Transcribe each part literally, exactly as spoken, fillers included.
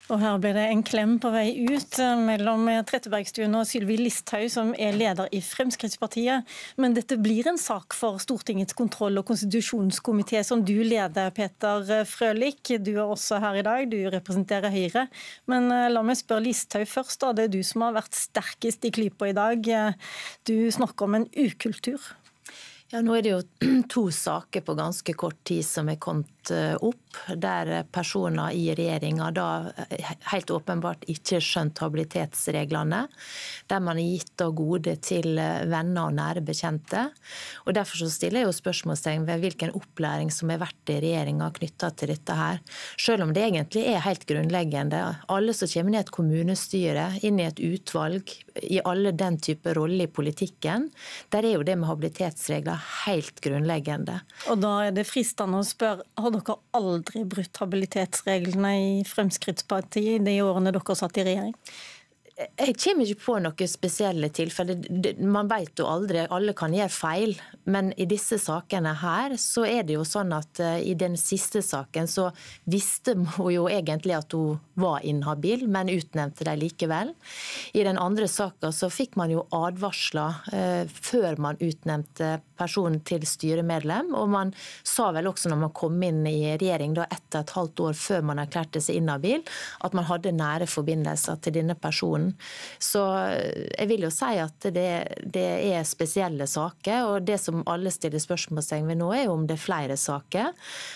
Og her ble det en klem på vei ut mellom Trettebergstuen og Sylvi Listhaug, som er leder i Fremskrittspartiet. Men dette blir en sak for Stortingets kontroll- og konstitusjonskomité, som du leder, Peter Frølich. Du er også her i dag, du representerer Høyre. Men la meg spørre Listhaug først, da. Det er du som har vært sterkest i klypa i dag. Du snakker om en ukultur. Ja, nå er det jo to saker på ganske kort tid som er kommet opp, der personer i regjeringen da helt åpenbart ikke skjønt habilitetsreglene, der man har gitt da gode til venner og nære bekjente. Og derfor så stiller jeg jo spørsmålstegn ved hvilken opplæring som er vært i regjeringen knyttet til dette her. Selv om det egentlig er helt grunnleggende. Alle som kommer inn i et kommunestyre, inn i et utvalg, i alle den type rolle i politikken, der er jo det med habilitetsregler helt grunnleggende. Og da er det fristende å spørre, har dere aldri brutt habilitetsreglene i Fremskrittspartiet de årene dere satt i regjering? Jeg kommer ikke på noen spesielle tilfeller. Man vet jo aldri, alle kan gjøre feil. Men i disse sakene her, så er det jo sånn at i den siste saken så visste hun jo egentlig at hun var inhabil, men utnevnte det likevel. I den andre saken så fikk man jo advarsler eh, før man utnevnte personen til styremedlem, og man sa vel også når man kom inn i regjering da etter et halvt år før man erklærte seg inhabil, at man hadde nære forbindelser til denne personen. Så jeg vil jo si at det, det er spesielle saker, og det som alle stiller spørsmålstegn ved nå er jo om det er flere saker,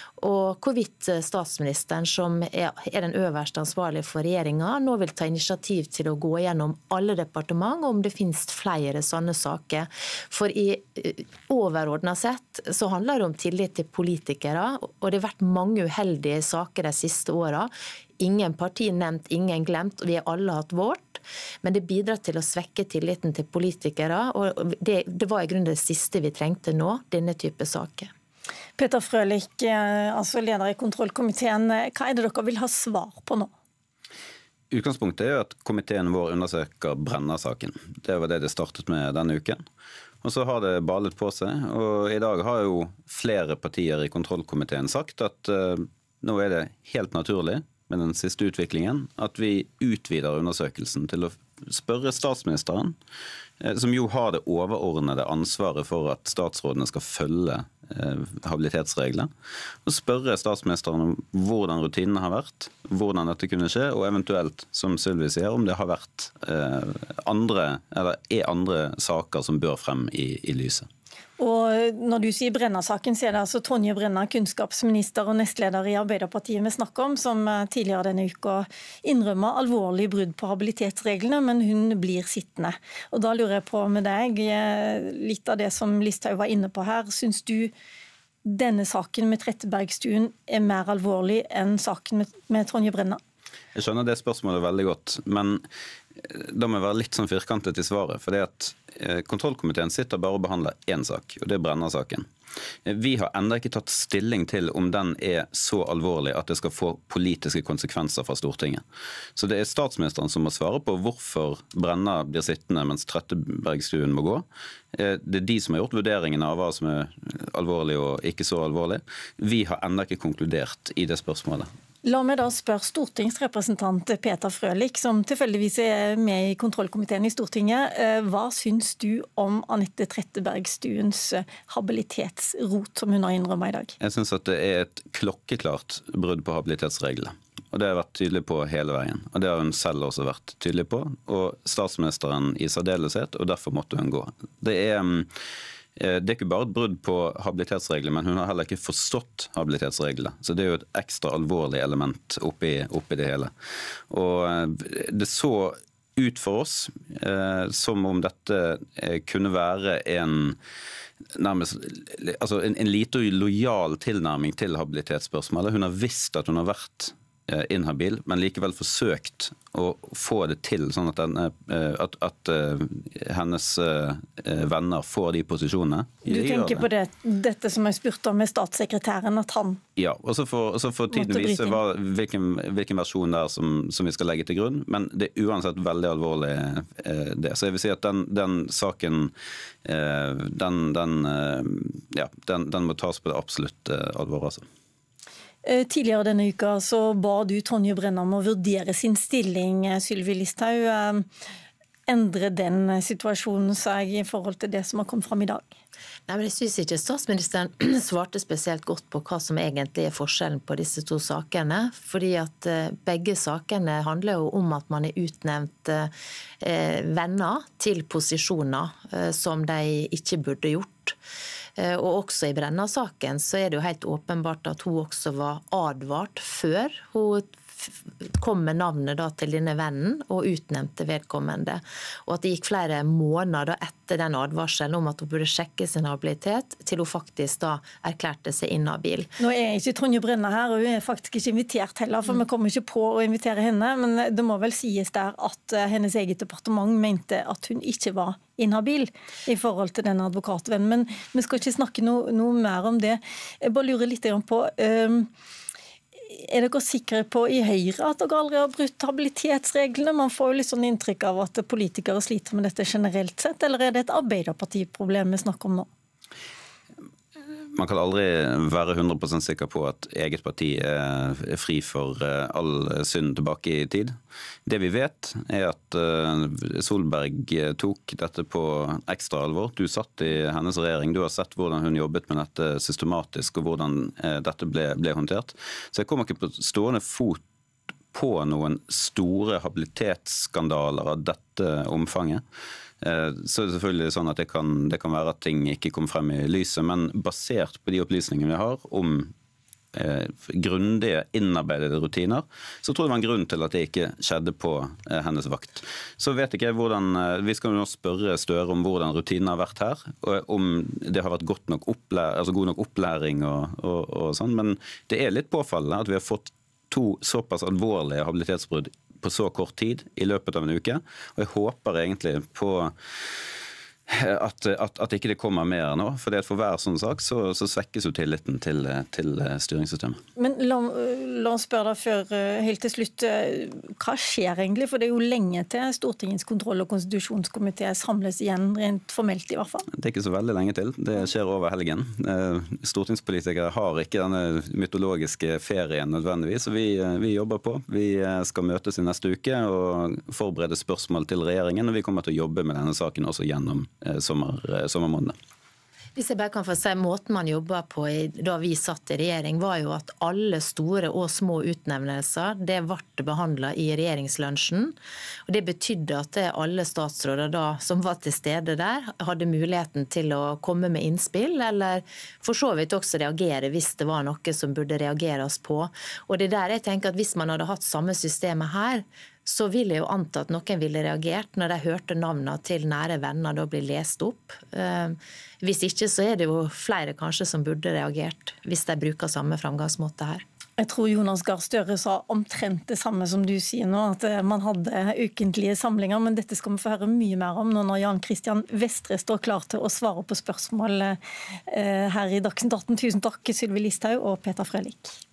og hvorvidt statsministeren, som er den øverste ansvarlige for regjeringen, nå vil ta initiativ til å gå gjennom alle departement, om det finnes flere sånne saker. For i overordnet sett så handler det om tillit til politikere, og det har vært mange uheldige saker de siste årene. Ingen parti nevnt, ingen glemt, og vi har alle hatt vårt. Men det bidrar til å svekke tilliten til politikere, og det, det var i grunnen det siste vi trengte nå, denne type saker. Peter Frølich, altså leder i kontrollkomiteen, hva er det dere vil ha svar på nå? Utgangspunktet er at komiteen vår undersøker Brenna-saken. Det var det det startet med denne uken. Og så har det balet på seg, og i dag har jo flere partier i kontrollkomiteen sagt at uh, nå er det helt naturlig med den siste utviklingen, at vi utvider undersøkelsen til å spørre statsministeren, som jo har det overordnede ansvaret for at statsrådene skal følge eh, habilitetsregler, og spørre statsministeren om hvordan rutinene har vært, hvordan dette kunne skje, og eventuelt, som Sylvi sier, om det har vært eh, andre, eller er andre saker som bør frem i, i lyset. Og når du sier Brenna-saken, så er det altså Tonje Brenna, kunnskapsminister og nestleder i Arbeiderpartiet vi snakker om, som tidligere denne uka innrømmer alvorlig brudd på habilitetsreglene, men hun blir sittende. Og da lurer jeg på med deg, litt av det som Listhaug var inne på her, synes du denne saken med Trettebergstuen er mer alvorlig enn saken med, med Tonje Brenna? Jeg skjønner det spørsmålet veldig godt, men da må jeg være litt sånn firkantet i svaret, for det at kontrollkomiteen sitter bare og behandler én sak, og det er Brenna-saken. Vi har enda ikke tatt stilling til om den er så alvorlig at det skal få politiske konsekvenser fra Stortinget. Så det er statsministeren som må svare på hvorfor Brenna blir sittende mens Trettebergstuen må gå. Det er de som har gjort vurderingen av hva som er alvorlig og ikke så alvorlig. Vi har enda ikke konkludert i det spørsmålet. La meg da spørre stortingsrepresentant Peter Frølich, som tilfeldigvis er med i kontrollkomiteen i Stortinget. Hva syns du om Anette Trettebergstuens habilitetsrot, som hun har innrømmet i dag? Jeg syns at det er et klokkeklart brudd på habilitetsreglene. Og det har jeg vært tydelig på hele veien. Og det har hun selv også vært tydelig på. Og statsministeren i særdeleshet, og derfor måtte hun gå. Det er... Det er ikke bare et brudd på habilitetsreglene, men hun har heller ikke forstått habilitetsreglene. Så det er jo et ekstra alvorlig element oppi, oppi det hele. Og det så ut for oss eh, som om dette kunne være en, nærmest, altså en, en lite lojal tilnærming til habilitetsspørsmålet. Hun har visst at hun har vært inhabil, men likevel forsøkt å få det til, sånn at, denne, at, at hennes venner får de posisjonene. Du tenker på det, dette som jeg spurte om med statssekretæren, at han... Ja, og så får, så får tiden vise hva, hvilken, hvilken versjon det er som, som vi skal legge til grunn, men det er uansett veldig alvorlig det. Så jeg vil si at den, den saken, den, den, ja, den, den må tas på det absolutt alvor, altså. Tidligere denne uka så ba du Tonje Brenna om å vurdere sin stilling, Sylvi Listhaug. Endre den situasjonen seg i forhold til det som har kommet fram i dag? Nei, men jeg synes ikke statsministeren svarte spesielt godt på hva som egentlig er forskjellen på disse to sakene. Fordi at begge sakene handler jo om at man er utnevnt eh, venner til posisjoner eh, som de ikke burde gjort. Eh, og også i Brenna-saken så er det jo helt åpenbart at hun også var advart før hun kom med navnet da til denne vennen og utnevnte vedkommende. Og at det gikk flere måneder da etter den advarselen om at hun burde sjekke sin habilitet, til hun faktisk da erklærte seg inhabil. Nå er ikke Tonje Brenna her, og hun er faktisk ikke invitert heller, for mm. vi kommer ikke på å invitere henne, men det må vel sies der at hennes eget departement mente at hun ikke var inhabil i forhold til den advokatvennen. Men vi skal ikke snakke noe, noe mer om det. Jeg bare lurer litt på... Um, Er dere sikre på i Høyre at dere aldri har brutt habilitetsreglene? Man får jo litt sånn inntrykk av at politikere sliter med dette generelt sett, eller er det et Arbeiderpartiproblem vi snakker om nå? Man kan aldri være hundre prosent sikker på at eget parti er fri for all synd tilbake i tid. Det vi vet er at Solberg tok dette på ekstra alvor. Du satt i hennes regjering, du har sett hvordan hun jobbet med dette systematisk og hvordan dette ble, ble håndtert. Så jeg kommer ikke på stående fot på noen store habilitetsskandaler av dette omfanget. Så er det selvfølgelig sånn at det kan, det kan være at ting ikke kommer frem i lyset, men basert på de opplysningene vi har om eh, grundige, innarbeidede rutiner, så tror jeg det var en grunn til at det ikke skjedde på eh, hennes vakt. Så vet ikke jeg hvordan, eh, vi skal jo nå spørre Støre om hvordan rutinen har vært her, og om det har vært godt nok opplæring, altså god nok opplæring og, og, og sånn, men det er litt påfallende at vi har fått to såpass alvorlige habilitetsbrudd på så kort tid i løpet av en uke, og jeg håper egentlig på at, at, at ikke det kommer mer nå, for det for hver sånn sak så, så svekkes jo tilliten til, til styringssystemet. Men la, la oss spørre deg før, helt til slutt, hva skjer egentlig? For det er jo lenge til Stortingets kontroll- og konstitusjonskomité samles igjen, rent formelt i hvert fall. Det er ikke så veldig lenge til, det skjer over helgen. Stortingspolitikere har ikke denne mytologiske ferien nødvendigvis, så vi, vi jobber på. Vi skal møtes i neste uke og forberede spørsmål til regjeringen, og vi kommer til å jobbe med denne saken også gjennom Sommer, sommermånedene. Hvis jeg bare kan få si, måten man jobbet på i, da vi satt i regjering, var jo at alle store og små utnevnelser, det ble behandlet i regjeringslunsjen. Og det betydde at det alle statsråder da, som var til stede der, hadde muligheten til å komme med innspill, eller for så vidt også reagere hvis det var noe som burde reageres på. Og det der jeg tenker at hvis man hadde hatt samme systemet her, så ville jeg jo anta at noen ville reagert når de hørte navnene til nære venner da bli lest opp. Hvis ikke så er det jo flere kanskje som burde reagert, hvis de bruker samme framgangsmåte her. Jeg tror Jonas Gahr Støre sa omtrent det samme som du sier nå, at man hadde ukentlige samlinger, men dette skal vi få høre mye mer om nå når Jan Christian Vestre står klar til å svare på spørsmål her i Dagsnytt atten. Tusen takk, Sylvi Listhaug og Peter Frølich.